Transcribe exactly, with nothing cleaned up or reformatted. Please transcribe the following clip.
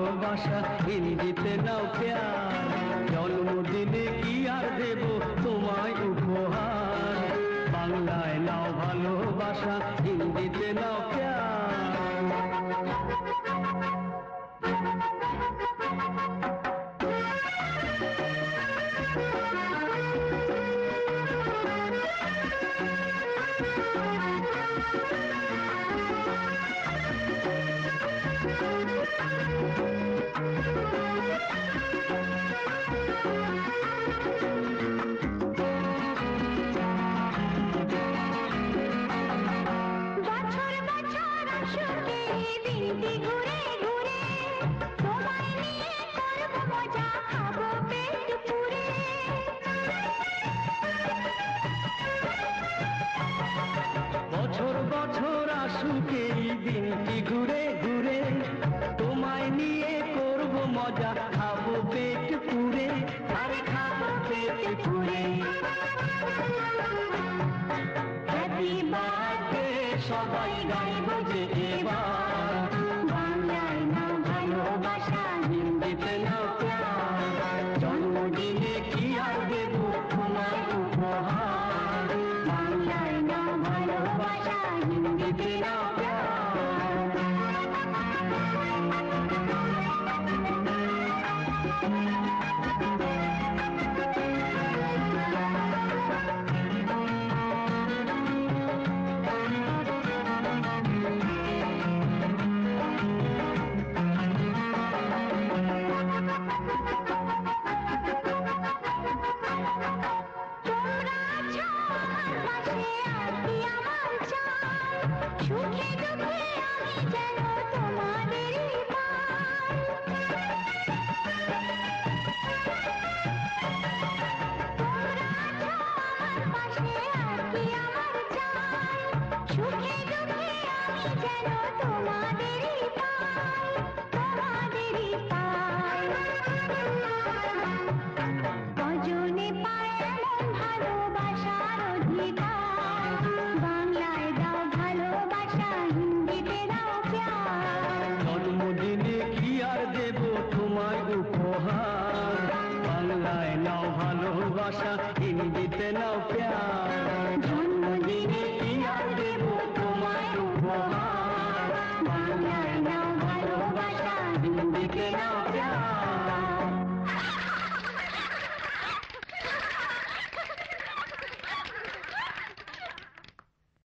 ভালোবাসা, হিন্দিতে নাও প্যার। জন্মদিনে কি আর দেব তোমায় উপহার, বাংলায় নাও ভালোবাসা, হিন্দিতে নাও প্যার। বছর বছর আসুক এই দিনটি ঘুরে ঘুরে, তোমায় নিয়ে করব মজা, খাবো পেট পুরে, আরে খাবো পেট পুরে। হ্যাপি বার্থডে সবাই গাইব যে এবার, বাংলায় নাও ভালোবাসা, হিন্দিতে নাও প্যার। জন্মদিনে কি আর দেব তোমায় উপহার, বাংলায় নাও ভালোবাসা, হিন্দিতে নাও প্যার। জন্মদিনে কি আর দেব তোমায় উপহার, বাংলায় নাও ভালোবাসা, হিন্দিতে নাও প্যার।